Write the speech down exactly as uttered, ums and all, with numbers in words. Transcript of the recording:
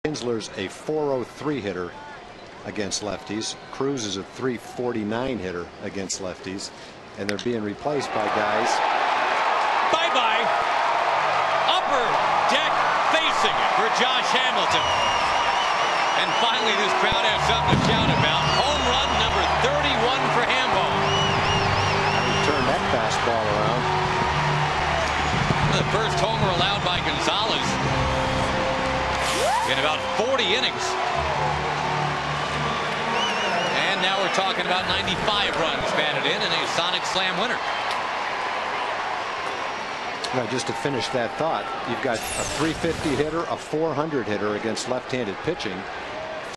Kinsler's a four oh three hitter against lefties. Cruz is a three forty-nine hitter against lefties, and they're being replaced by guys. Bye bye. Upper deck facing it for Josh Hamilton. And finally, this crowd has something to shout about. Home run number thirty-one for Hambo. Turn that fastball around. The first homer allowed by Gonzalez in about forty innings. And now we're talking about ninety-five runs batted in and a Sonic Slam winner. Now, just to finish that thought, you've got a three fifty hitter, a four hundred hitter against left-handed pitching.